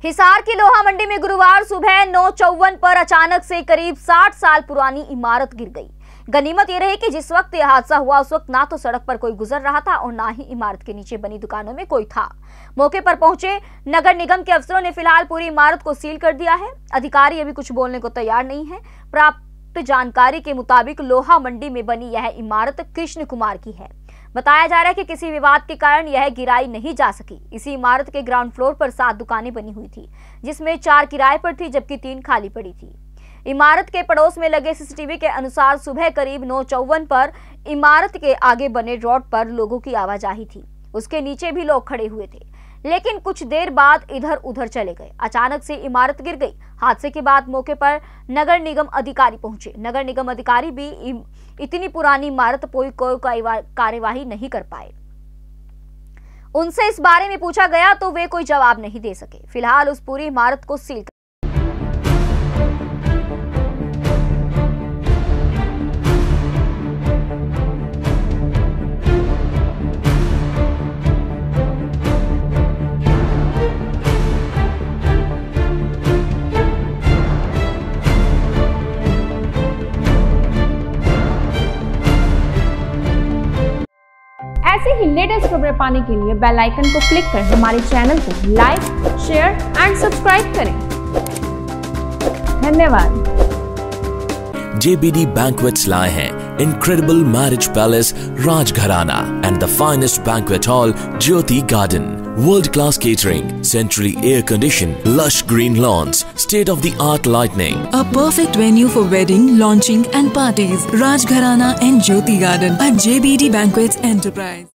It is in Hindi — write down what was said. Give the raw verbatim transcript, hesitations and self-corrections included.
हिसार की लोहा मंडी में गुरुवार सुबह नौ चौवन पर अचानक से करीब साठ साल पुरानी इमारत गिर गई। गनीमत ये रही कि जिस वक्त यह हादसा हुआ उस वक्त ना तो सड़क पर कोई गुजर रहा था और ना ही इमारत के नीचे बनी दुकानों में कोई था। मौके पर पहुंचे नगर निगम के अफसरों ने फिलहाल पूरी इमारत को सील कर दिया है। अधिकारी अभी कुछ बोलने को तैयार नहीं है। प्राप्त जानकारी के मुताबिक लोहा मंडी में बनी यह इमारत कृष्ण कुमार की है। बताया जा रहा है कि किसी विवाद के कारण यह गिराई नहीं जा सकी। इसी इमारत के ग्राउंड फ्लोर पर सात दुकानें बनी हुई थी, जिसमें चार किराए पर थी जबकि तीन खाली पड़ी थी। इमारत के पड़ोस में लगे सीसीटीवी के अनुसार सुबह करीब नौ चौवन पर इमारत के आगे बने रोड पर लोगों की आवाजाही थी। उसके नीचे भी लोग खड़े हुए थे, लेकिन कुछ देर बाद इधर उधर चले गए। अचानक से इमारत गिर गई। हादसे के बाद मौके पर नगर निगम अधिकारी पहुंचे। नगर निगम अधिकारी भी इतनी पुरानी इमारत कोई कोई कार्यवाही नहीं कर पाए। उनसे इस बारे में पूछा गया तो वे कोई जवाब नहीं दे सके। फिलहाल उस पूरी इमारत को सील ऐसे ही लेटेस्ट खबरें पाने के लिए बेल आइकन को क्लिक कर हमारे चैनल को लाइक, शेयर एंड सब्सक्राइब करें। धन्यवाद। J B D Banquets लाए हैं incredible marriage palace Rajgharana and the finest banquet hall Jyoti Garden. World-class catering, centrally air-conditioned, lush green lawns, state-of-the-art lighting. A perfect venue for wedding, launching and parties. Rajgharana and Jyoti Garden at J B D Banquets Enterprise.